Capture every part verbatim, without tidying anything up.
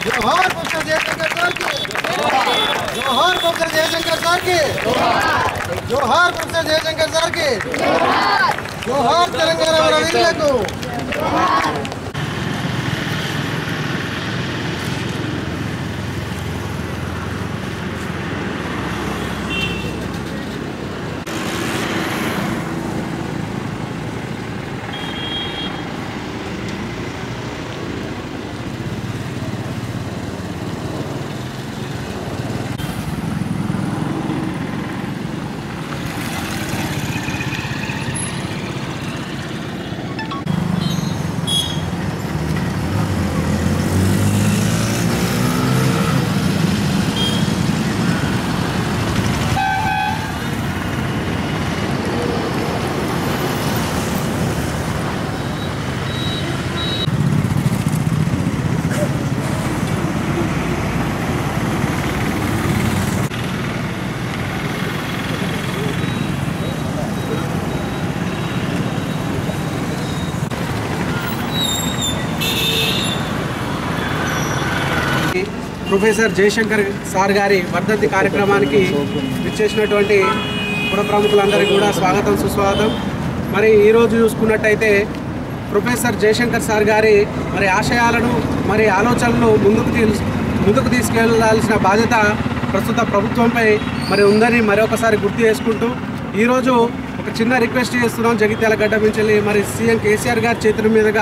जोहार professor Jaishankar sir के जोहार प्रोफेसर जयशंकर सर के जोहार प्रोफेसर जयशंकर सर के जोहार तेलंगाना वीरुలకు ప్రొఫెసర్ జయశంకర్ సార్ గారి వర్ధంతి కార్యక్రమానికి విచ్చేసినటువంటి పుర ప్రముఖులందరికీ కూడా స్వాగతం సుస్వాగతం. మరి ఈరోజు చూసుకున్నట్టయితే ప్రొఫెసర్ జయశంకర్ సార్ గారి మరి ఆశయాలను మరి ఆలోచనలు ముందుకు తీ ముందుకు తీసుకెళ్లాల్సిన బాధ్యత ప్రస్తుత ప్రభుత్వంపై మరి ఉందని మరొకసారి గుర్తు చేసుకుంటూ ఈరోజు ఒక చిన్న రిక్వెస్ట్ చేస్తున్నాం. జగిత్యాల గడ్డ నుంచి మరి సీఎం కేసీఆర్ గారి చేతుల మీదుగా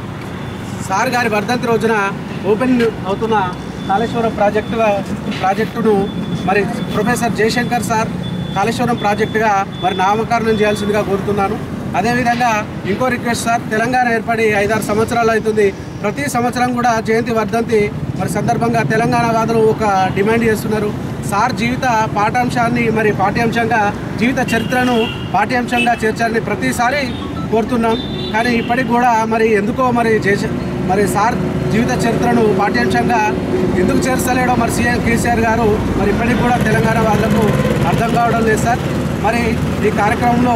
సార్ గారి వర్ధంతి రోజున ఓపెన్ అవుతున్న కాళేశ్వరం ప్రాజెక్టు ప్రాజెక్టును మరి ప్రొఫెసర్ జయశంకర్ సార్ కాళేశ్వరం ప్రాజెక్టుగా మరి నామకరణం చేయాల్సిందిగా కోరుతున్నాను. అదేవిధంగా ఇంకో రిక్వెస్ట్ సార్, తెలంగాణ ఏర్పడి ఐదారు సంవత్సరాలు అవుతుంది. ప్రతి సంవత్సరం కూడా జయంతి వర్ధంతి మరి సందర్భంగా తెలంగాణ వాదులు ఒక డిమాండ్ చేస్తున్నారు. సార్ జీవిత పాఠాంశాన్ని మరి పాఠ్యాంశంగా జీవిత చరిత్రను పాఠ్యాంశంగా చేర్చాలని ప్రతిసారి కోరుతున్నాం. కానీ ఇప్పటికి కూడా మరి ఎందుకో మరి జయ మరి సార్ జీవిత చరిత్రను పాఠ్యాంశంగా ఎందుకు చేర్చలేడో మరి సీఎం కేసీఆర్ గారు మరి ఇప్పటికి కూడా తెలంగాణ వాళ్ళకు అర్థం కావడం లేదు సార్. మరి ఈ కార్యక్రమంలో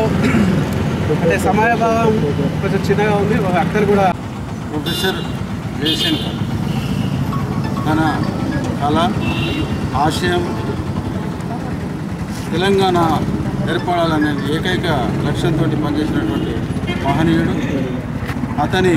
అంటే సమయభావం కొంచెం చిన్నగా ఉంది. అక్కడ కూడా ప్రొఫెసర్ జయశంకర్ తన కళ ఆశయం తెలంగాణ ఏర్పడాలనే ఏకైక లక్ష్యంతో పనిచేసినటువంటి మహనీయుడు. అతని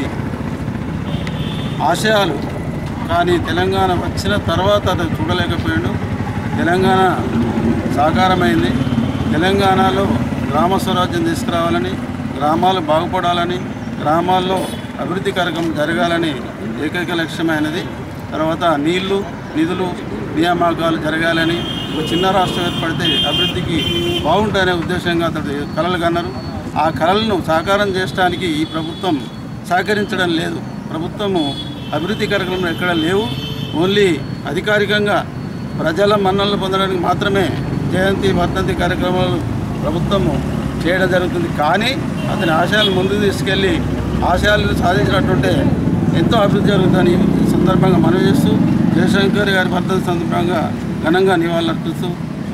ఆశయాలు కానీ తెలంగాణ వచ్చిన తర్వాత అతను చూడలేకపోయాడు. తెలంగాణ సాకారమైంది. తెలంగాణలో గ్రామ స్వరాజ్యం తీసుకురావాలని, గ్రామాలు బాగుపడాలని, గ్రామాల్లో అభివృద్ధి కార్యక్రమం జరగాలని ఏకైక లక్ష్యమైనది. తర్వాత నీళ్లు నిధులు నియామకాలు జరగాలని, ఒక చిన్న రాష్ట్రం ఏర్పడితే అభివృద్ధికి బాగుంటాయనే ఉద్దేశంగా అతడు కలలు కన్నారు. ఆ కళలను సాకారం చేయడానికి ఈ ప్రభుత్వం సహకరించడం లేదు. ప్రభుత్వము అభివృద్ధి కార్యక్రమాలు ఎక్కడ లేవు. ఓన్లీ అధికారికంగా ప్రజల మన్ననలు పొందడానికి మాత్రమే జయంతి వర్ధంతి కార్యక్రమాలు ప్రభుత్వము చేయడం జరుగుతుంది. కానీ అతని ఆశయాలు ముందుకు తీసుకెళ్ళి ఆశయాలను సాధించినట్టుంటే ఎంతో అభివృద్ధి జరుగుతుందని ఈ సందర్భంగా మనవి చేస్తూ జయశంకర్ గారి వర్ధంతి సందర్భంగా ఘనంగా నివాళులర్పిస్తూ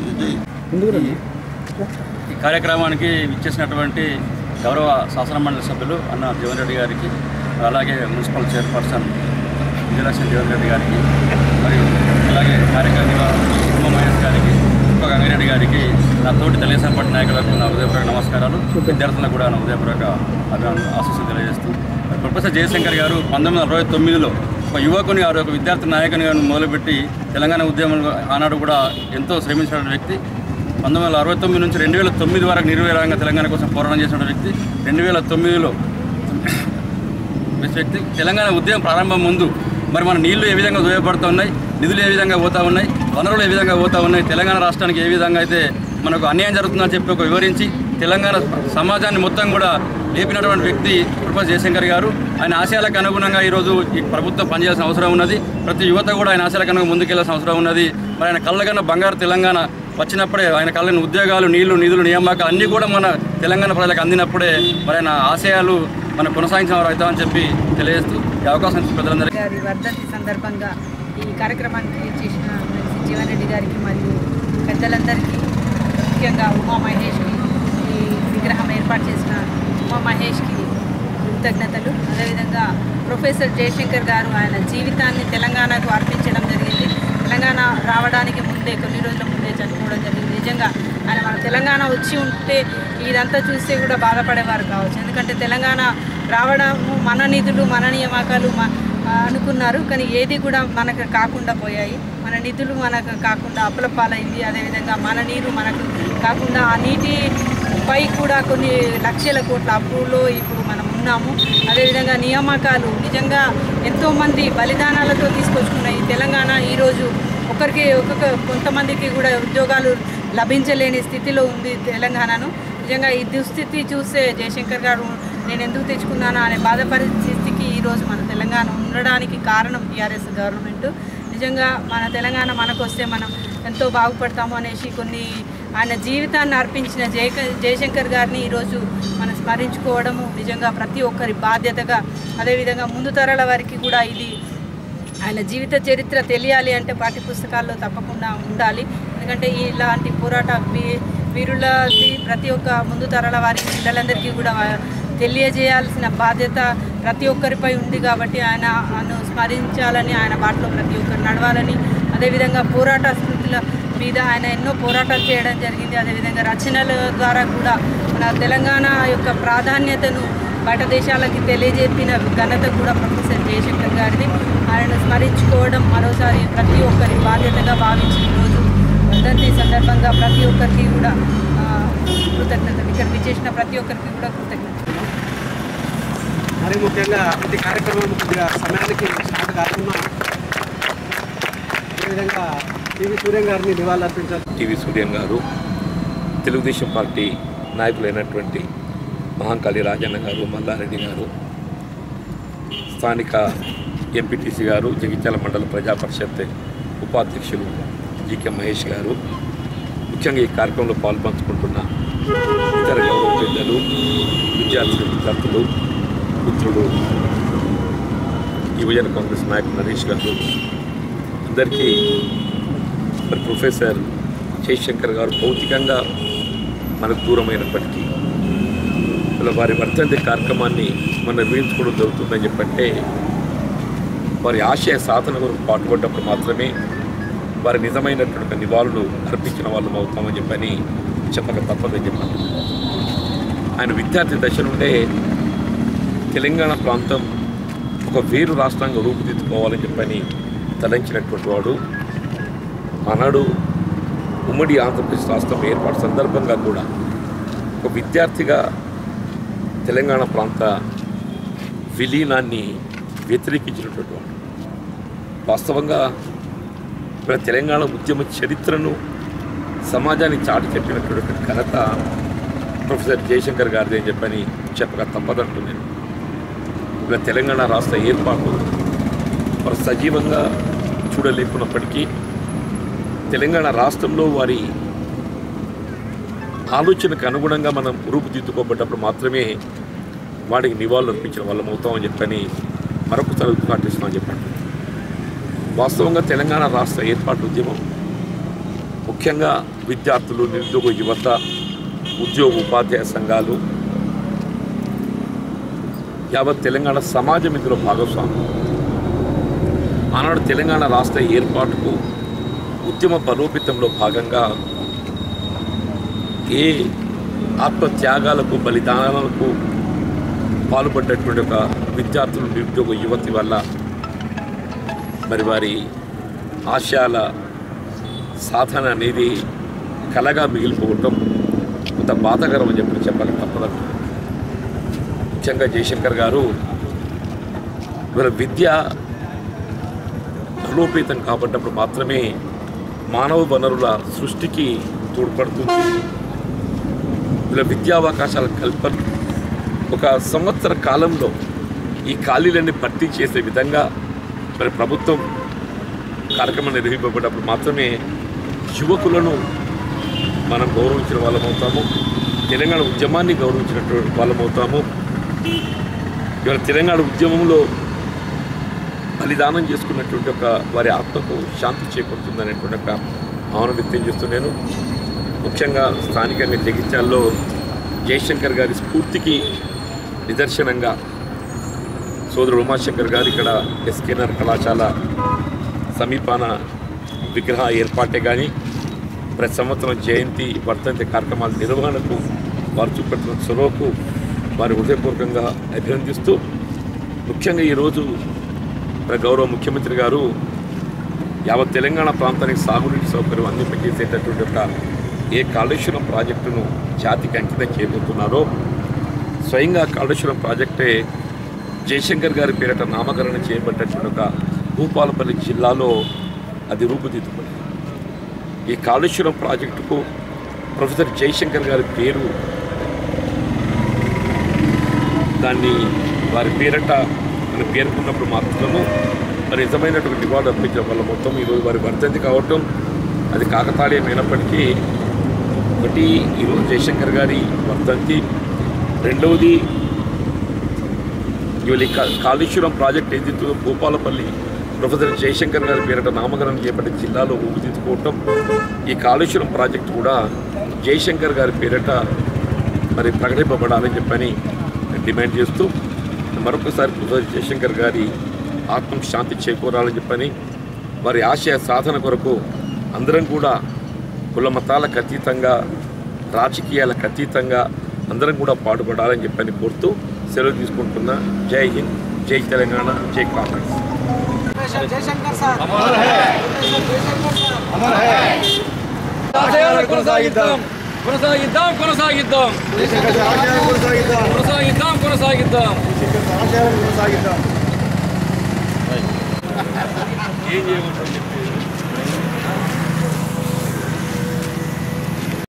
ఈ కార్యక్రమానికి ఇచ్చేసినటువంటి గౌరవ శాసనమండలి సభ్యులు అన్న జీవన్ రెడ్డి గారికి, అలాగే మున్సిపల్ చైర్పర్సన్ విజయలక్ష్మి జీవన్ రెడ్డి గారికి, మరియు అలాగే కార్యక్రమ ఉమా మహేష్ గారికి, ఉప గంగారెడ్డి గారికి, నా తోటి తెలుగుదేశం పార్టీ నాయకులకు నా హృదయపూర్వక నమస్కారాలు, విద్యార్థులకు కూడా నా హృదయపూర్వక అభినందన ఆశీస్సులు తెలియజేస్తూ, ప్రొఫెసర్ జయశంకర్ గారు పంతొమ్మిది వందల అరవై తొమ్మిదిలో ఒక యువకుని గారు ఒక విద్యార్థి నాయకుని గారు మొదలుపెట్టి తెలంగాణ ఉద్యమంలో ఆనాడు కూడా ఎంతో శ్రమించిన వ్యక్తి. పంతొమ్మిది వందల అరవై తొమ్మిది నుంచి రెండు వేల తొమ్మిది వరకు నిర్వీర్యంగా తెలంగాణ కోసం పోరాటం చేసిన వ్యక్తి. రెండు వేల తొమ్మిదిలో వ్యక్తి తెలంగాణ ఉద్యమం ప్రారంభం ముందు మరి మన నీళ్లు ఏ విధంగా ఉపయోగపడుతూ ఉన్నాయి, నిధులు ఏ విధంగా పోతూ ఉన్నాయి, వనరులు ఏ విధంగా పోతూ ఉన్నాయి, తెలంగాణ రాష్ట్రానికి ఏ విధంగా అయితే మనకు అన్యాయం జరుగుతుందని చెప్పి ఒక వివరించి తెలంగాణ సమాజాన్ని మొత్తం కూడా లేపినటువంటి వ్యక్తి ప్రొఫెసర్ జయశంకర్ గారు. ఆయన ఆశయాలకు అనుగుణంగా ఈరోజు ఈ ప్రభుత్వం పనిచేయాల్సిన అవసరం ఉన్నది. ప్రతి యువత కూడా ఆయన ఆశయాలకు అనుగుణంగా ముందుకెళ్లాల్సిన అవసరం ఉన్నది. మరి ఆయన కళ్ళకన్నా బంగారు తెలంగాణ వచ్చినప్పుడే, ఆయన కళ్ళని ఉద్యోగాలు, నీళ్లు, నిధులు, నియామకాలు అన్నీ కూడా మన తెలంగాణ ప్రజలకు అందినప్పుడే మరి ఆయన ఆశయాలు మనం కొనసాగించిన వారు అవుతామని చెప్పి తెలియజేస్తూ ఈ అవకాశం ప్రజలందరికీ గారి వర్ధంతి సందర్భంగా ఈ కార్యక్రమానికి చేసిన జీవన్ రెడ్డి గారికి మరియు పెద్దలందరికీ, ముఖ్యంగా ఉమా మహేష్కి, ఈ విగ్రహం ఏర్పాటు చేసిన ఉమా మహేష్కి కృతజ్ఞతలు. అదేవిధంగా ప్రొఫెసర్ జయశంకర్ గారు ఆయన జీవితాన్ని తెలంగాణకు అర్పించడం రావడానికి ముందే కొన్ని రోజుల ముందే చనిపోవడం జరిగింది. నిజంగా ఆయన మన తెలంగాణ వచ్చి ఉంటే ఇదంతా చూస్తే కూడా బాధపడేవారు కావచ్చు. ఎందుకంటే తెలంగాణ రావడము మన నిధులు మన నియామకాలు అనుకున్నారు, కానీ ఏది కూడా మనకు కాకుండా పోయాయి. మన నిధులు మనకు కాకుండా అప్పుల పాలైంది. అదేవిధంగా మన నీరు మనకు కాకుండా ఆ నీటి పై కూడా కొన్ని లక్షల కోట్ల అప్పులో ఇప్పుడు మనం ఉన్నాము. అదేవిధంగా నియామకాలు నిజంగా ఎంతోమంది బలిదానాలతో తీసుకొచ్చుకున్న ఈ తెలంగాణ ఈరోజు ఒకరికి ఒక్కొక్క కొంతమందికి కూడా ఉద్యోగాలు లభించలేని స్థితిలో ఉంది తెలంగాణను. నిజంగా ఈ దుస్థితి చూస్తే జయశంకర్ గారు నేను ఎందుకు తెచ్చుకున్నాను అనే బాధ పరిస్థితికి ఈరోజు మన తెలంగాణ ఉండడానికి కారణం టీఆర్ఎస్ గవర్నమెంట్. నిజంగా మన తెలంగాణ మనకు వస్తే మనం ఎంతో బాగుపడతాము అనేసి కొన్ని ఆయన జీవితాన్ని అర్పించిన జయ జయశంకర్ గారిని ఈరోజు మనం స్మరించుకోవడము నిజంగా ప్రతి ఒక్కరి బాధ్యతగా, అదేవిధంగా ముందు తరాల వారికి కూడా ఇది ఆయన జీవిత చరిత్ర తెలియాలి అంటే పాఠ్యపుస్తకాల్లో తప్పకుండా ఉండాలి. ఎందుకంటే ఇలాంటి పోరాట వీరులది ప్రతి ఒక్క ముందు తరాల వారి పిల్లలందరికీ కూడా తెలియజేయాల్సిన బాధ్యత ప్రతి ఒక్కరిపై ఉంది. కాబట్టి ఆయన ఆయన స్మరించాలని, ఆయన బాటలో ప్రతి ఒక్కరు నడవాలని, అదేవిధంగా పోరాట స్మృతుల మీద ఆయన ఎన్నో పోరాటాలు చేయడం జరిగింది. అదేవిధంగా రచనల ద్వారా కూడా మన తెలంగాణ యొక్క ప్రాధాన్యతను బయట దేశాలకి తెలియజెప్పిన ఘనత కూడా ప్రొఫెసర్ జయశంకర్ గారిది. ఆయనను స్మరించుకోవడం మరోసారి ప్రతి ఒక్కరి బాధ్యతగా భావించిన రోజు వర్ధంతి సందర్భంగా ప్రతి ఒక్కరికి కూడా కృతజ్ఞతలు. ఇక్కడ విచ్చేసిన ప్రతి ఒక్కరికి కూడా కృతజ్ఞతలు. మరి ముఖ్యంగా ప్రతి కార్యక్రమం కొద్దిగా సమయానికి స్టార్ట్ కాకుండా అదేవిధంగా టీవీ సూర్యం గారిని నివాళులర్పించారు. టీవీ సూర్యం గారు, తెలుగుదేశం పార్టీ నాయకులైనటువంటి మహంకాళి రాజన్న గారు, మల్లారెడ్డి గారు, స్థానిక ఎంపీటీసీ గారు, జగిత్యాల మండల ప్రజా పరిషత్ ఉపాధ్యక్షులు జీకే మహేష్ గారు, ముఖ్యంగా ఈ కార్యక్రమంలో పాల్పంచుకుంటున్న ఇతర గౌరవ పెద్దలు, విద్యార్థులు విద్యార్థులు మిత్రులు, యువజన కాంగ్రెస్ నాయకులు నరేష్ గారు, అందరికీ మరి ప్రొఫెసర్ జయశంకర్ గారు భౌతికంగా మనకు దూరమైనప్పటికీ ఇలా వారి వర్ధంతి కార్యక్రమాన్ని మనం నిర్వహించుకోవడం జరుగుతుందని చెప్పంటే వారి ఆశయ సాధన కొరకు పాటుపడ్డప్పుడు మాత్రమే వారి నిజమైనటువంటి నివాళులు అర్పించిన వాళ్ళు అవుతామని చెప్పని చెప్పక తప్పదని చెప్పాను. ఆయన విద్యార్థి దశ నుండే తెలంగాణ ప్రాంతం ఒక వేరు రాష్ట్రంగా రూపుదిద్దుకోవాలని చెప్పని తలంచినటువంటి వాడు. ఆనాడు ఉమ్మడి ఆంధ్రప్రదేశ్ రాష్ట్రం ఏర్పాటు సందర్భంగా కూడా ఒక విద్యార్థిగా తెలంగాణ ప్రాంత విలీనాన్ని వ్యతిరేకించినటువంటి వాడు. వాస్తవంగా ఇప్పుడు తెలంగాణ ఉద్యమ చరిత్రను సమాజానికి చాటి చెప్పినటువంటి ఘనత ప్రొఫెసర్ జయశంకర్ గారిది అని చెప్పని చెప్పక తప్పదంటున్నాను. ఇప్పుడు తెలంగాణ రాష్ట్ర ఏర్పాటు వారు సజీవంగా చూడలేకున్నప్పటికీ తెలంగాణ రాష్ట్రంలో వారి ఆలోచనకు అనుగుణంగా మనం రూపుదిద్దుకోబడ్డప్పుడు మాత్రమే వాడికి నివాళులు అర్పించిన వాళ్ళం అవుతామని చెప్పని మరొకసారి ఉద్ఘాటిస్తున్నామని చెప్పండి. వాస్తవంగా తెలంగాణ రాష్ట్ర ఏర్పాటు ఉద్యమం ముఖ్యంగా విద్యార్థులు, నిరుద్యోగ యువత, ఉద్యోగ ఉపాధ్యాయ సంఘాలు, యావత్ తెలంగాణ సమాజం ఇందులో భాగస్వామ్యం. ఆనాడు తెలంగాణ రాష్ట్ర ఏర్పాటుకు ఉద్యమ బలోపేతంలో భాగంగా ఏ ఆత్మత్యాగాలకు, బలిదానాలకు పాల్పడ్డటువంటి ఒక విద్యార్థులు, నిరుద్యోగ యువతి వల్ల మరి వారి ఆశయాల సాధన అనేది కలగా మిగిలిపోవటం కొంత బాధాకరం అని చెప్పి చెప్పాలి తప్పదు. ముఖ్యంగా జయశంకర్ గారు ఇవాళ విద్య బలోపేతం కాబట్టినప్పుడు మాత్రమే మానవ వనరుల సృష్టికి తోడ్పడుతుంది. ఇలా విద్యావకాశాల కల్పన ఒక సంవత్సర కాలంలో ఈ ఖాళీలన్నీ భర్తీ చేసే విధంగా మరి ప్రభుత్వం కార్యక్రమం నిర్వహింపబడినప్పుడు మాత్రమే యువకులను మనం గౌరవించిన వాళ్ళం అవుతాము, తెలంగాణ ఉద్యమాన్ని గౌరవించినటువంటి వాళ్ళం అవుతాము. ఇవాళ తెలంగాణ ఉద్యమంలో బలిదానం చేసుకున్నటువంటి ఒక వారి ఆత్మకు శాంతి చేకూరుతుందనేటువంటి ఒక భావన వ్యక్తం చేస్తున్నాను. ముఖ్యంగా స్థానికంగా జగిత్యాల్లో జయశంకర్ గారి స్ఫూర్తికి నిదర్శనంగా సోదరుడు ఉమాశంకర్ గారు ఇక్కడ ఎస్కేఆర్ కళాశాల సమీపాన విగ్రహ ఏర్పాటే కానీ ప్రతి సంవత్సరం జయంతి వర్ధంతి కార్యక్రమాల నిర్వహణకు వారు చూపెడుతున్న చొరవకు వారి హృదయపూర్వకంగా అభినందిస్తూ ముఖ్యంగా ఈరోజు గౌరవ ముఖ్యమంత్రి గారు యావత్ తెలంగాణ ప్రాంతానికి సాగునీటి సౌకర్యం అందింపజేసేటటువంటి ఒక ఏ కాళేశ్వరం ప్రాజెక్టును జాతికి అంకితం చేయబోతున్నారో స్వయంగా కాళేశ్వరం ప్రాజెక్టే జయశంకర్ గారి పేరిట నామకరణం చేయబడ్డటువంటి ఒక భూపాలపల్లి జిల్లాలో అది రూపుదిద్దుకుంది. ఈ కాళేశ్వరం ప్రాజెక్టుకు ప్రొఫెసర్ జయశంకర్ గారి పేరు దాన్ని వారి పేరిట అని పేర్కొన్నప్పుడు మాత్రము మరి నిజమైనటువంటి నివాళులు అర్పించడం వల్ల మొత్తం ఈరోజు వారి వర్ధంతి కావటం అది కాకతాళీయమైనప్పటికీ ఒకటి ఈరోజు జయశంకర్ గారి వర్ధంతి, రెండవది ఇవాళ కాళేశ్వరం ప్రాజెక్ట్ ఏదైతే భూపాలపల్లి ప్రొఫెసర్ జయశంకర్ గారి పేరిట నామకరణం చేపట్టిన జిల్లాలో రూపుదిద్దుకోవటం, ఈ కాళేశ్వరం ప్రాజెక్టు కూడా జయశంకర్ గారి పేరిట మరి ప్రకటింపబడాలని చెప్పని డిమాండ్ చేస్తూ మరొకసారి ప్రొఫెసర్ జయశంకర్ గారి ఆత్మ శాంతి చేకూరాలని చెప్పని వారి ఆశయ సాధన కొరకు అందరం కూడా కుల మతాలకు అతీతంగా రాజకీయాలకు అతీతంగా అందరం కూడా పాటుపడాలని చెప్పని కోరుతూ సెలవు తీసుకుంటున్నా. జై హింద్, జై తెలంగాణ, జై కాంగ్రెస్. జయశంకర్ సార్ కొనసాగిద్దాం కొనసాగిద్దాం కొనసాగిద్దాం కొనసాగిద్దాం కొనసాగిద్దాం ఏం చేయమంటారు?